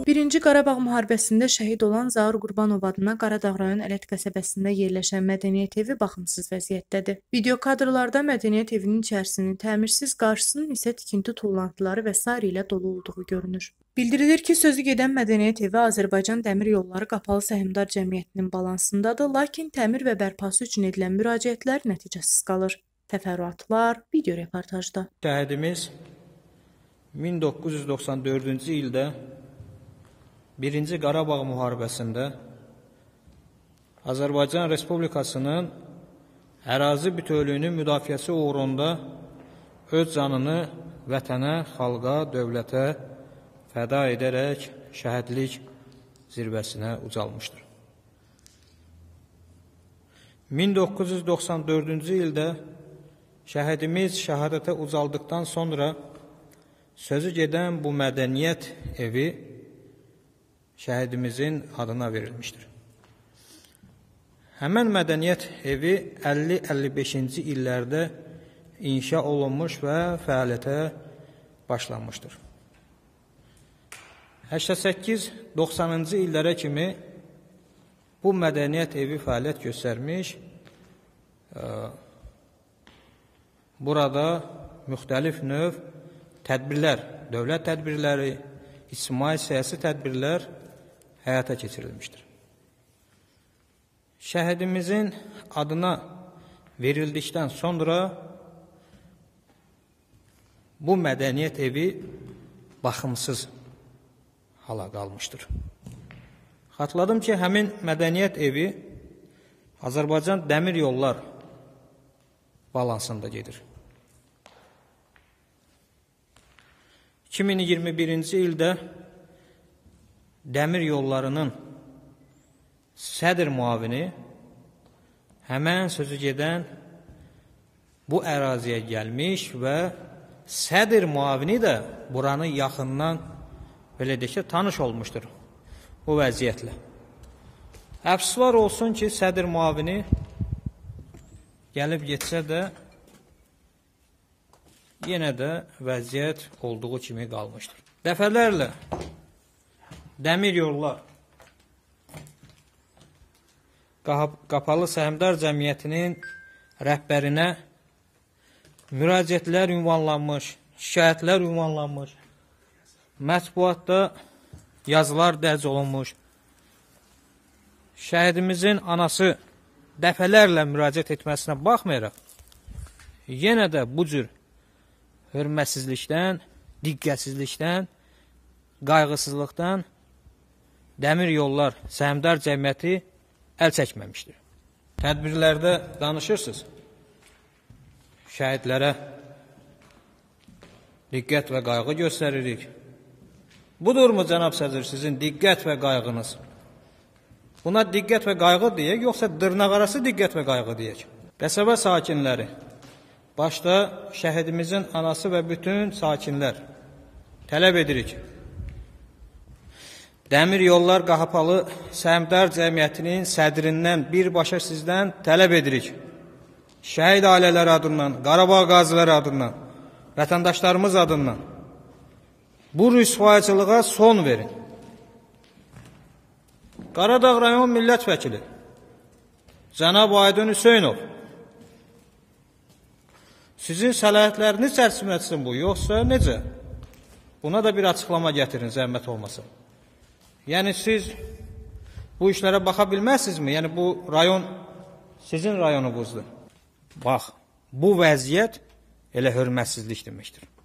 Birinci Qarabağ müharibəsində şəhid olan Zaur Qurbanov adına Qaradağ rayon Ələt qəsəbəsində yerləşən Mədəniyyət evi baxımsız vəziyyətdədir. Video kadrlarda Mədəniyyət evinin içərisinin təmirsiz, qarşısının isə tikinti tullantıları və s. ilə dolu olduğu görünür. Bildirilir ki, sözü gedən Mədəniyyət evi Azərbaycan Dəmir Yolları Qapalı Səhmdar Cəmiyyətinin balansındadır, lakin təmir və bərpası üçün edilən müraciətlər nəticəsiz qalır. Təfərrüatlar video reportajda. Şəhidimiz 1994-cü ildə 1-ci Qarabağ müharibəsində Azərbaycan Respublikasının ərazi bütövlüyünün müdafiəsi uğrunda öz canını vətənə, xalqa, dövlətə fəda edərək şəhidlik zirvəsinə ucalmışdır. 1994-cü ildə şəhidimiz şəhadətə ucaldıqdan sonra sözü gedən bu mədəniyyət evi şəhidimizin adına verilmişdir. Həmən mədəniyyət evi 50-55-ci illərdə inşa olunmuş və fəaliyyətə başlanmışdır. 88-90-cı illərə kimi bu mədəniyyət evi fəaliyyət göstərmiş, burada müxtəlif növ tədbirlər, dövlət tədbirləri, ictimai siyasi tədbirlər həyata keçirilmişdir. Şəhidimizin adına verildikdən sonra bu mədəniyyət evi baxımsız hala qalmışdır. Xatırladım ki, həmin mədəniyyət evi Azərbaycan Dəmir Yollar balansında gedir. 2021-ci ildə Dəmir Yollarının sədr müavini həmən sözü gedən bu əraziyə gəlmiş və sədr müavini də buranı yaxından belə deyək ki, tanış olmuşdur bu vəziyyətlə. Əfsuslar olsun ki, sədr müavini gəlib getsə də yenə də vəziyyət olduğu kimi qalmışdır. Dəfələrlə Dəmir Yollar Qapalı Səhmdar Cəmiyyətinin rəhbərinə müraciətlər ünvanlanmış, şikayətlər ünvanlanmış, mətbuatda yazılar dərc olunmuş. Şəhidimizin anası dəfələrlə müraciət etməsinə baxmayaraq, yenə də bu cür hörmətsizlikdən, diqqətsizlikdən, qayğısızlıqdan Dəmir Yollar Səhmdar Cəmiyyəti əl çəkməmişdir. Tədbirlərdə danışırsınız, şəhidlərə diqqət və qayğı göstəririk. Budurmu, cənab sədr, sizin diqqət və qayğınız? Buna diqqət və qayğı deyək, yoxsa dırnaqarası diqqət və qayğı deyək? Qəsəbə sakinləri, başda şəhidimizin anası və bütün sakinlər tələb edirik. Dəmir Yollar Qapalı Səhmdar Cəmiyyətinin sədrindən birbaşa sizdən tələb edirik. Şəhid ailələri adından, Qarabağ qaziləri adından, vətəndaşlarımız adından bu rüsvayçılığa son verin. Qaradağ rayon millət vəkili cənab Aydın Hüseynov, sizin səlahiyyətləriniz çərçivəsində bu, yoxsa necə? Buna da bir açıqlama gətirin, zəhmət olmasın. Yəni, siz bu işlərə baxa bilməzsinizmi? Yəni, bu rayon sizin rayonunuzdur. Bax, bu vəziyyət elə hörmətsizlik deməkdir.